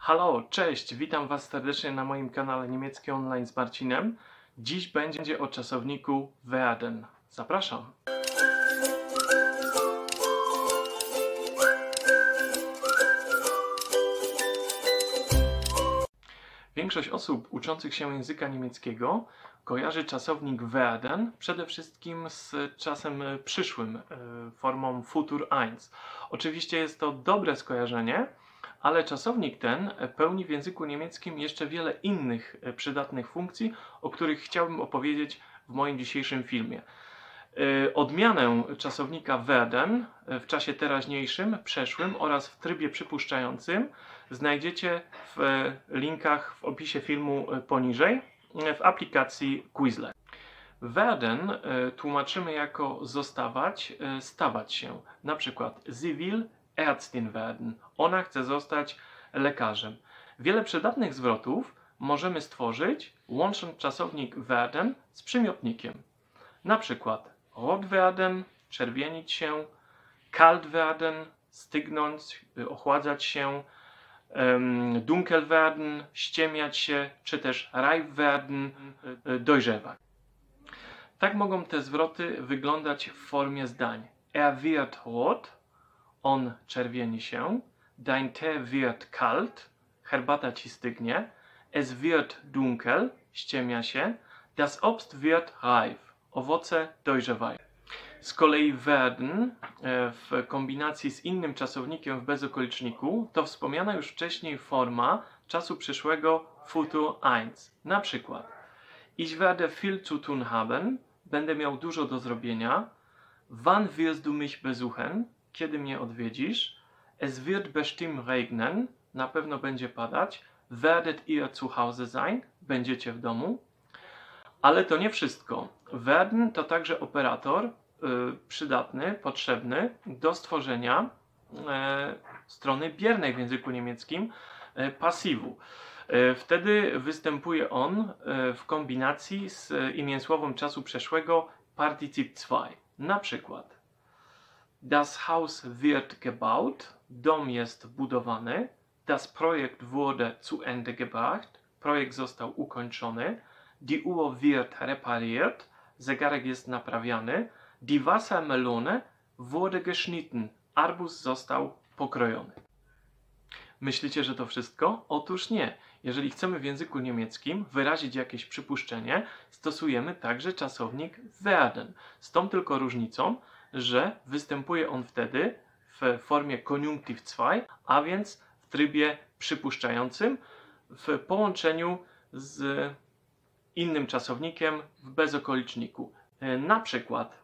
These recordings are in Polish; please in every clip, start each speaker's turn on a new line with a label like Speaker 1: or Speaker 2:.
Speaker 1: Halo, cześć, witam Was serdecznie na moim kanale Niemiecki Online z Marcinem. Dziś będzie o czasowniku werden. Zapraszam. Większość osób uczących się języka niemieckiego kojarzy czasownik werden przede wszystkim z czasem przyszłym, formą Futur 1. Oczywiście jest to dobre skojarzenie, ale czasownik ten pełni w języku niemieckim jeszcze wiele innych przydatnych funkcji, o których chciałbym opowiedzieć w moim dzisiejszym filmie. Odmianę czasownika werden w czasie teraźniejszym, przeszłym oraz w trybie przypuszczającym znajdziecie w linkach w opisie filmu poniżej w aplikacji Quizlet. Werden tłumaczymy jako zostawać, stawać się. Na przykład sie will Ärztin werden. Ona chce zostać lekarzem. Wiele przydatnych zwrotów możemy stworzyć, łącząc czasownik werden z przymiotnikiem. Na przykład rot werden, czerwienić się, kalt werden, stygnąć, ochładzać się, dunkel werden, ściemniać się, czy też reif werden, dojrzewać. Tak mogą te zwroty wyglądać w formie zdań. Er wird rot, on czerwieni się, dein Tee wird kalt, herbata ci stygnie, es wird dunkel, ściemnia się, das Obst wird reif, owoce dojrzewają. Z kolei werden w kombinacji z innym czasownikiem w bezokoliczniku to wspomniana już wcześniej forma czasu przyszłego Futur 1. Na przykład ich werde viel zu tun haben, będę miał dużo do zrobienia. Wann wirst du mich besuchen? Kiedy mnie odwiedzisz? Es wird bestimmt regnen, na pewno będzie padać. Werdet ihr zu Hause sein? Będziecie w domu. Ale to nie wszystko. Werden to także operator przydatny, potrzebny do stworzenia strony biernej w języku niemieckim pasywu. Wtedy występuje on w kombinacji z imię czasu przeszłego Partizip 2. Na przykład das Haus wird gebaut, dom jest budowany, das Projekt wurde zu Ende gebracht, projekt został ukończony, die Uhr wird repariert, zegarek jest naprawiany, die Wassermelone wurde geschnitten, arbuz został pokrojony. Myślicie, że to wszystko? Otóż nie. Jeżeli chcemy w języku niemieckim wyrazić jakieś przypuszczenie, stosujemy także czasownik werden. Z tą tylko różnicą, że występuje on wtedy w formie Konjunktiv 2, a więc w trybie przypuszczającym w połączeniu z innym czasownikiem w bezokoliczniku. Na przykład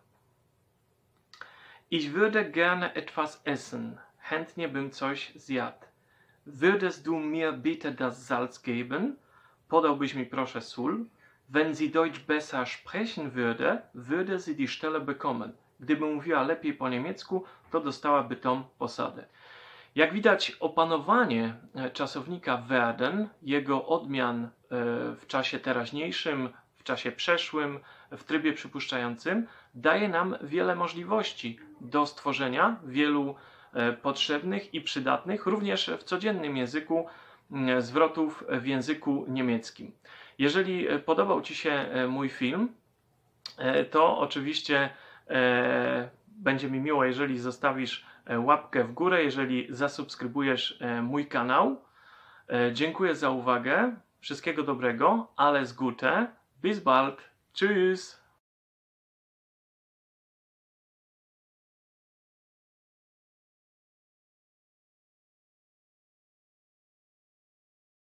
Speaker 1: ich würde gerne etwas essen. Chętnie bym coś zjadł. Würdest du mir bitte das Salz geben? Podałbyś mi proszę sól. Wenn sie Deutsch besser sprechen würde, würde sie die Stelle bekommen. Gdyby mówiła lepiej po niemiecku, to dostałaby tą posadę. Jak widać, opanowanie czasownika werden, jego odmian w czasie teraźniejszym, w czasie przeszłym, w trybie przypuszczającym, daje nam wiele możliwości do stworzenia wielu potrzebnych i przydatnych, również w codziennym języku, zwrotów w języku niemieckim. Jeżeli podobał Ci się mój film, to oczywiście będzie mi miło, jeżeli zostawisz łapkę w górę, jeżeli zasubskrybujesz mój kanał. Dziękuję za uwagę, wszystkiego dobrego, alles Gute, bis bald, tschüss!